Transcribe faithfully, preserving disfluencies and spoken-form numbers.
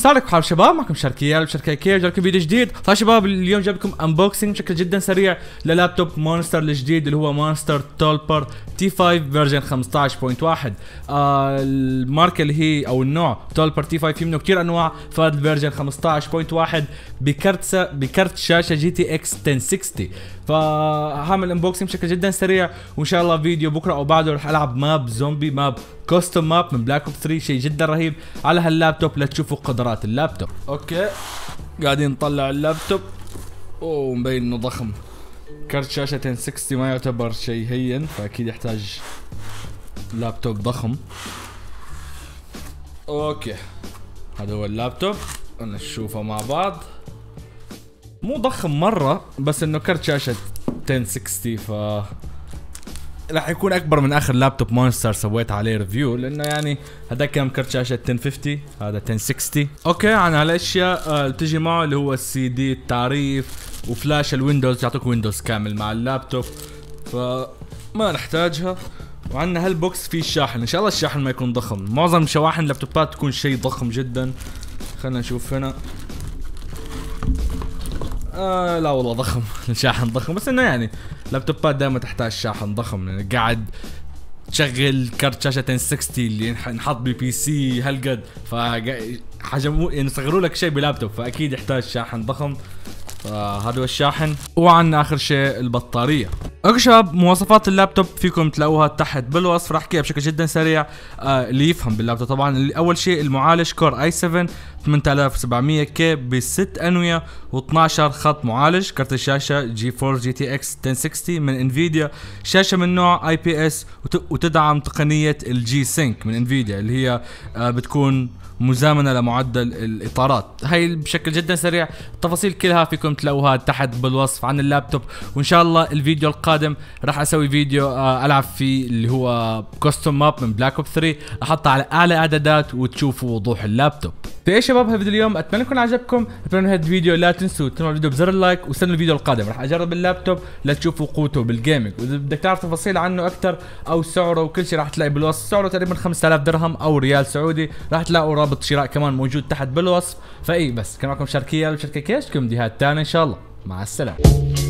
صار لك حال شباب، معكم شركيال وشركة كير، جاكم فيديو جديد. طيب شباب اليوم جايب لكم انبوكسنج بشكل جدا سريع للابتوب مونستر الجديد اللي هو مونستر تولبر تي خمسة فيرجن خمسة عشر نقطة واحد. آه الماركه اللي هي او النوع تولبر تي خمسة في منه كثير انواع، فهذا الفيرجن خمسة عشر نقطة واحد بكرت بكرت شاشه جي تي اكس عشرة ستين. فهعمل انبوكسنج بشكل جدا سريع، وان شاء الله فيديو بكره او بعده رح العب ماب زومبي، ماب كوستم ماب من بلاك اوب ثلاثة، شيء جدا رهيب على هاللابتوب لتشوفوا قدرات اللابتوب. اوكي قاعدين نطلع اللابتوب، اوه مبين انه ضخم. كرت شاشة عشرة ستين ما يعتبر شيء هين، فاكيد يحتاج لابتوب ضخم. اوكي هذا هو اللابتوب، نشوفه مع بعض. مو ضخم مرة، بس انه كرت شاشة عشرة ستين ف راح يكون اكبر من اخر لابتوب مونستر سويت عليه ريفيو، لانه يعني هذا كم كرت شاشة عشرة خمسين، هذا عشرة ستين. اوكي عن هالاشياء آه بتجي معه اللي هو السي دي التعريف وفلاش الويندوز، يعطوك ويندوز كامل مع اللابتوب فما نحتاجها. وعندنا هالبوكس فيه الشاحن، ان شاء الله الشاحن ما يكون ضخم، معظم شواحن اللابتوبات تكون شيء ضخم جدا. خلينا نشوف هنا. آه لا والله ضخم الشاحن ضخم، بس انه يعني لابتوبات دائما تحتاج شاحن ضخم، يعني قاعد تشغل كرت شاشة عشرة ستين اللي ينحط ببي سي هالقد، فحجموا يعني صغروا لك شيء بلابتوب، فاكيد يحتاج شاحن ضخم. فهذا هو الشاحن. وعندنا اخر شيء البطارية. اوكي شباب مواصفات اللابتوب فيكم تلاقوها تحت بالوصف، راح احكيها بشكل جدا سريع آه اللي يفهم باللابتوب طبعا. اول شيء المعالج كور اي سبعة ثمانية آلاف وسبعمية كي بست انوية و12 خط معالج. كرت الشاشة جي فورس جي تي اكس عشرة ستين من انفيديا، شاشة من نوع اي بي اس وتدعم تقنية الجي سينك من انفيديا اللي هي آه بتكون مزامنة لمعدل الاطارات. هاي بشكل جدا سريع، التفاصيل كلها فيكم تلاقوها تحت بالوصف عن اللابتوب. وان شاء الله الفيديو القادم راح اسوي فيديو آه العب فيه اللي هو كوستم ماب من بلاك اوب ثلاثة، احطه على اعلى اعدادات وتشوفوا وضوح اللابتوب. في ايه شباب هالفيديو اليوم، اتمنى يكون عجبكم. اتمنى هذا الفيديو لا تنسوا تنوروا الفيديو بزر اللايك، واستنوا الفيديو القادم راح اجرب اللابتوب لتشوفوا قوته بالجيمنج. واذا بدك تعرف تفاصيل عنه اكثر او سعره وكل شيء راح تلاقي بالوصف. سعره تقريبا خمسة آلاف درهم او ريال سعودي، راح تلاقوا رابط شراء كمان موجود تحت بالوصف. فاي بس كان معكم شركيال وشركه كيش، كم فيديوهات ثانيه ان شاء الله. مع السلامه.